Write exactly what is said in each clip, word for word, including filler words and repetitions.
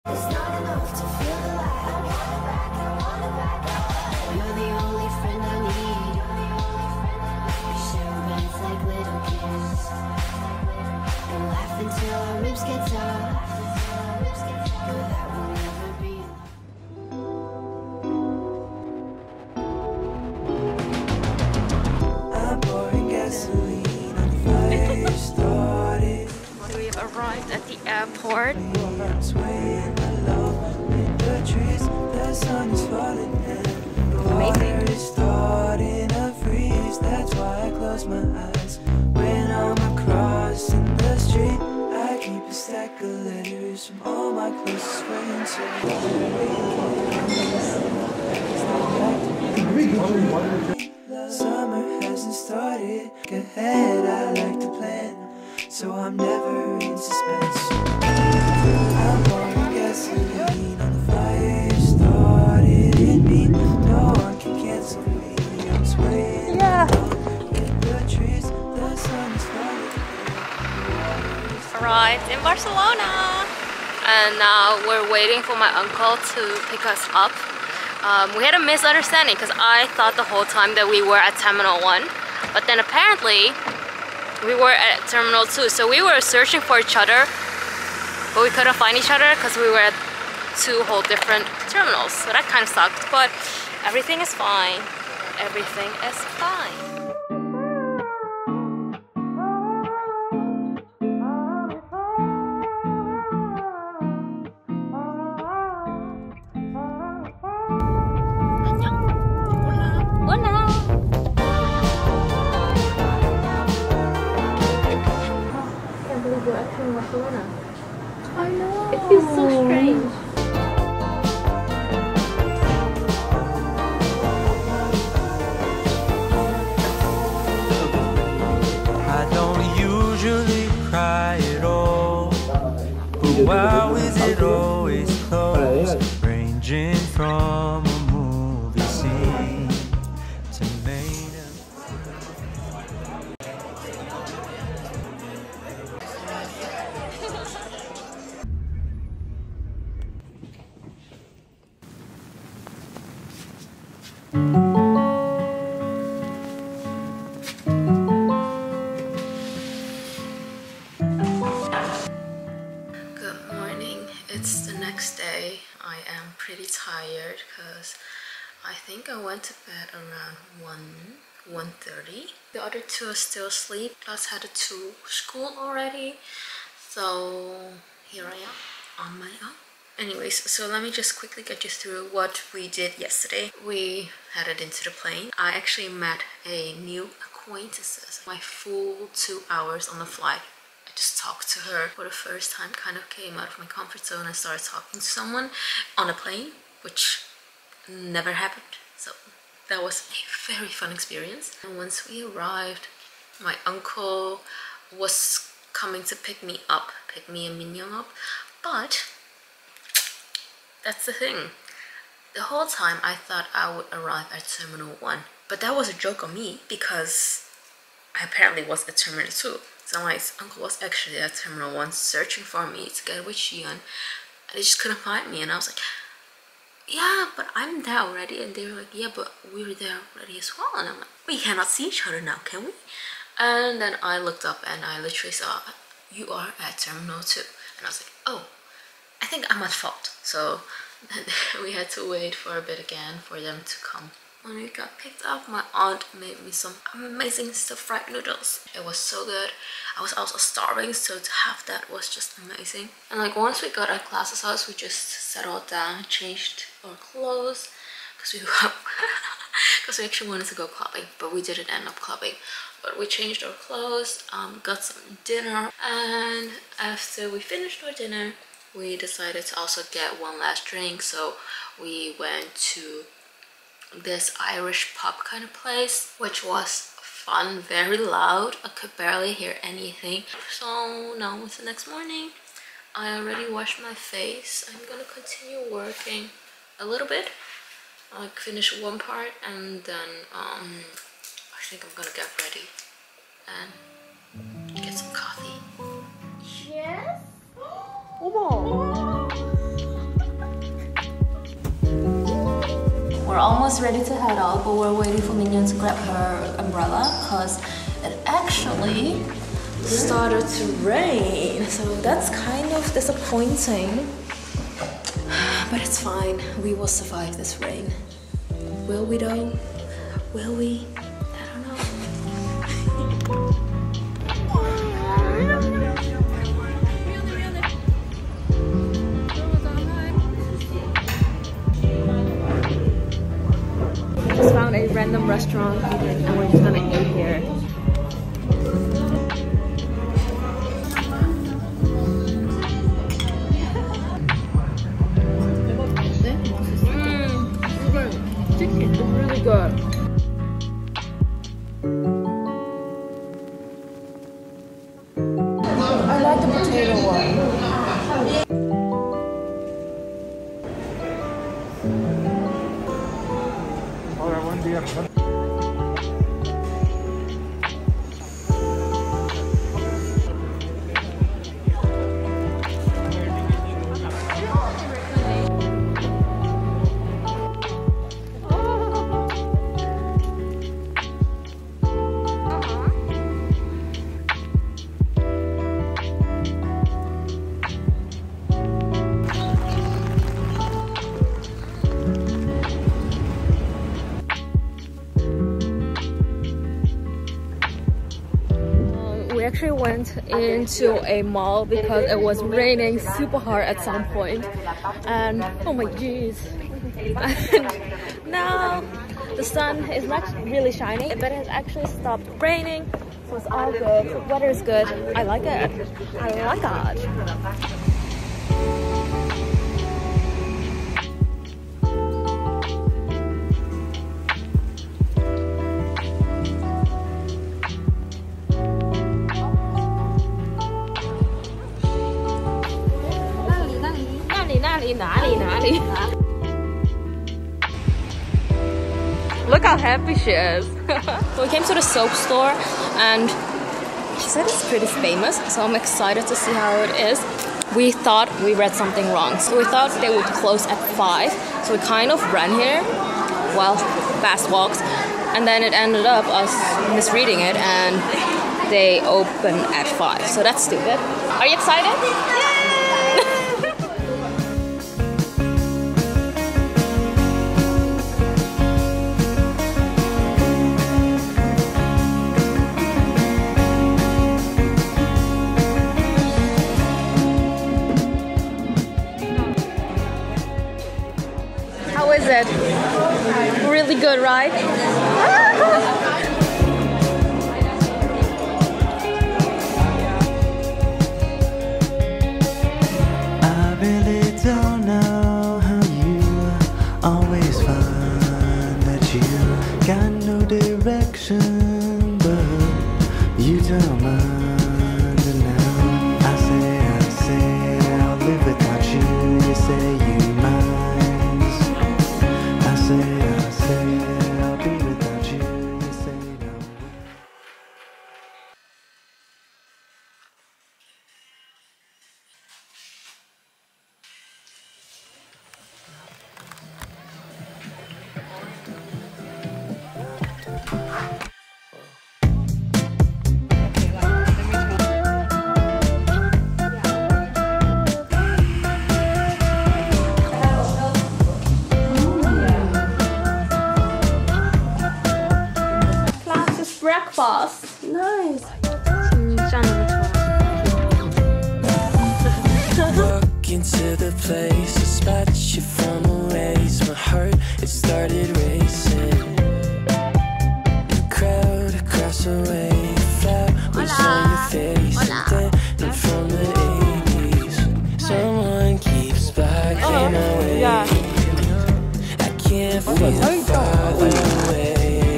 It's not enough to feel the light. I want it back, I want it back. You're the only friend I need. We share beds like little kids and laugh until our ribs get tired. But that will never be enough. I'm pouring gasoline on the fire started. We've arrived at the airport. I'm swaying along with the trees. The sun is falling and the water is starting to freeze. That's why I close my eyes when I'm crossing the street. I keep a stack of letters from all my closest friends. Summer hasn't started. Go ahead, I like to plan, so I'm never in suspense. I'm pouring gasoline on the fire started in me. No one can cancel me. I'm swaying along with the trees. The sun is falling. Arrived in Barcelona, and now we're waiting for my uncle to pick us up. Um, we had a misunderstanding because I thought the whole time that we were at Terminal one, but then apparently we were at Terminal two, so we were searching for each other, but we couldn't find each other because we were at two whole different terminals, so that kind of sucked, but everything is fine. Everything is fine. We're actually in Barcelona. I know. It feels so strange. I don't usually cry at all, but why is it always close? Ranging from a movie scene to made Good morning. It's the next day. I am pretty tired because I think I went to bed around one, one thirty. The other two are still asleep. Just headed to school already. So here I am on my own. Anyways, so let me just quickly get you through what we did yesterday. We headed into the plane. I actually met a new acquaintances. My full two hours on the flight, I just talked to her for the first time, kind of came out of my comfort zone and started talking to someone on a plane, which never happened. So that was a very fun experience. And once we arrived, my uncle was coming to pick me up, pick me and Mignon up, but that's the thing. The whole time I thought I would arrive at Terminal one, but that was a joke on me because I apparently was at Terminal two. So my uncle was actually at Terminal one searching for me to get with Xian, and they just couldn't find me. And I was like, yeah, but I'm there already. And they were like, yeah, but we were there already as well. And I'm like, we cannot see each other now, can we? And then I looked up and I literally saw, you are at Terminal two. And I was like, oh, I think I'm at fault. So we had to wait for a bit again for them to come. When we got picked up, my aunt made me some amazing stuffed fried noodles. It was so good. I was also starving, so to have that was just amazing. And like once we got at Class's house, we just settled down, changed our clothes, because we because we actually wanted to go clubbing, but we didn't end up clubbing. But we changed our clothes, um, got some dinner, and after we finished our dinner, we decided to also get one last drink. So we went to this Irish pub kind of place, which was fun, very loud. I could barely hear anything. So now it's the next morning. I already washed my face. I'm gonna continue working a little bit. I'll like finish one part and then um, I think I'm gonna get ready and get some coffee. Yes? 어머! We're almost ready to head out, but we're waiting for Minion to grab her umbrella because it actually started to rain. So that's kind of disappointing. But it's fine. We will survive this rain. Will we though? Will we? I don't know. Just found a random restaurant and we're just gonna eat here. Mmm, chicken is really good. I like the potato one. We actually went into a mall because it was raining super hard at some point, and oh my jeez. And now the sun is not really shining, but it has actually stopped raining, so it's all good. The weather is good. I like it. I like it. Look how happy she is. So we came to the soap store and she said it's pretty famous, so I'm excited to see how it is. We thought we read something wrong, so we thought they would close at five, so we kind of ran here, well, fast walks, and then it ended up us misreading it and they open at five, so that's stupid. Are you excited? Yeah! How is it? Really good, right? I really don't know how you always find that you got no direction, but you don't mind. And now I say, I say, I'll live without you. You say you mind. I say, I say, I'll be without you. You say no. Breakfast. Nice. Walk into the place, a spot you from a ways. My heart, it started racing. The crowd across the way, flowers on your face. And then from the eighties, someone keeps blocking my way. I can't feel farther away.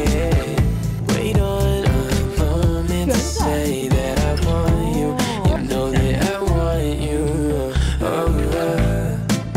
Say that I want you, you know that I want you. Oh, uh.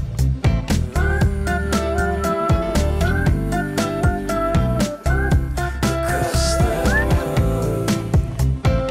Across the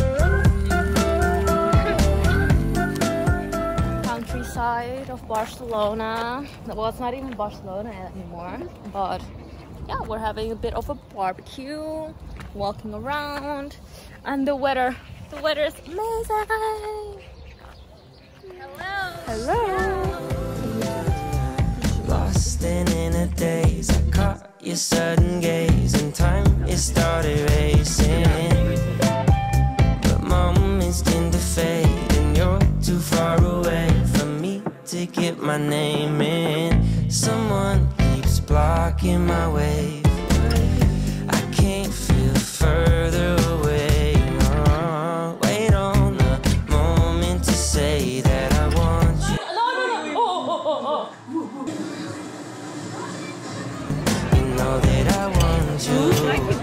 road. Countryside of Barcelona. Barcelona. Well, it's not even Barcelona anymore, but yeah, we're having a bit of a barbecue, walking around, and the weather, the weather is amazing. Hello. Hello. Lost and in a daze, I caught your sudden gaze, and time it started racing. But moments tend to fade, and you're too far away from me to get my name in. Someone keeps blocking my way. I can't feel further away. Oh, wait on the moment to say that I want you. You know that I want you.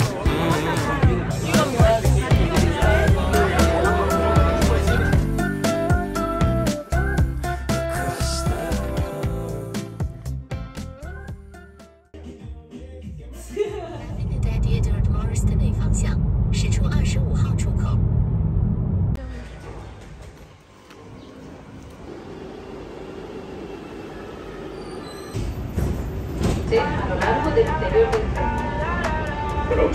Across the road. 在 Theodore Morris 的北方向，驶出二十五号出口。 a lo largo del interior del tren.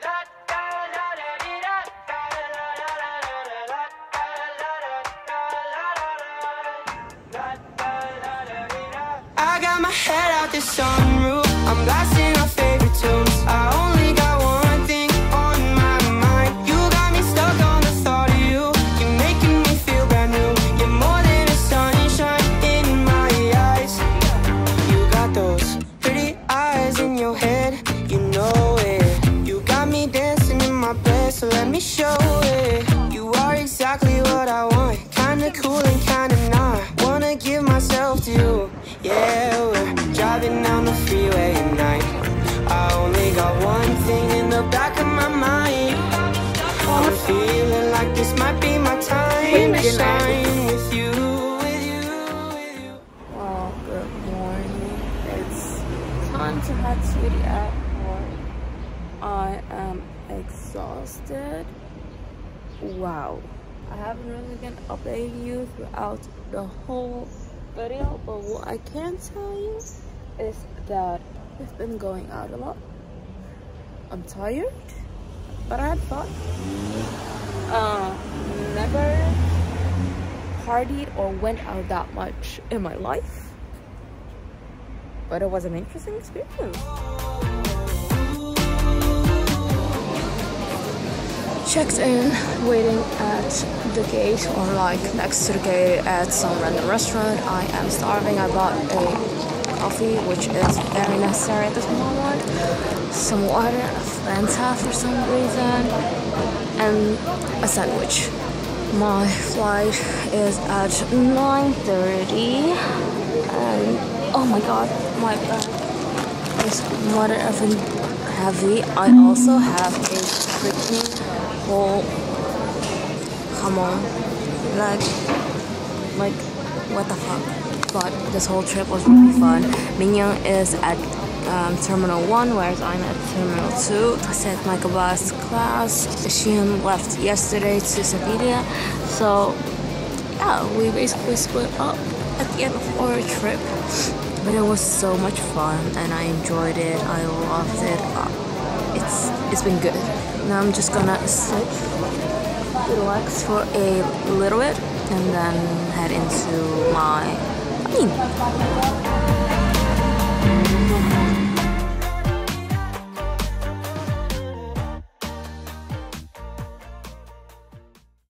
I got my head out the sunroof, I'm blasting our favorite tunes. I only got one thing on my mind. You got me stuck on the thought of you. You're making me feel brand new. You're more than a sunshine in my eyes. You got those pretty eyes in your head, you know it. You got me dancing in my bed, so let me show it. You are exactly what I want, kinda cool and kinda not. Wanna give myself to you. Yeah, we're driving down the freeway at night. I only got one thing in the back of my mind. I'm feeling like this might be my time to shine with you, with you, with you. Well, good morning. It's time to head to the airport. I am exhausted. Wow. I haven't really been updating you throughout the whole video, but what I can tell you is that we've been going out a lot. I'm tired, but I had fun. Uh, never partied or went out that much in my life, but it was an interesting experience. Checked in, waiting at the gate, or like next to the gate at some random restaurant. I am starving. I bought a coffee, which is very necessary at this moment, some water, a Fanta for some reason, and a sandwich. My flight is at nine thirty, and oh my god, my bag is mother effing heavy. I also have a freaking whole, come on, like, like, what the fuck. But this whole trip was really fun. Mignon is at um, Terminal one, whereas I'm at Terminal two. I said microbus class. She left yesterday to Sevilla. So, yeah, we basically split up at the end of our trip. But it was so much fun, and I enjoyed it. I loved it. Uh, it's it's been good. Now I'm just gonna sit, relax for a little bit, and then head into my, I mean,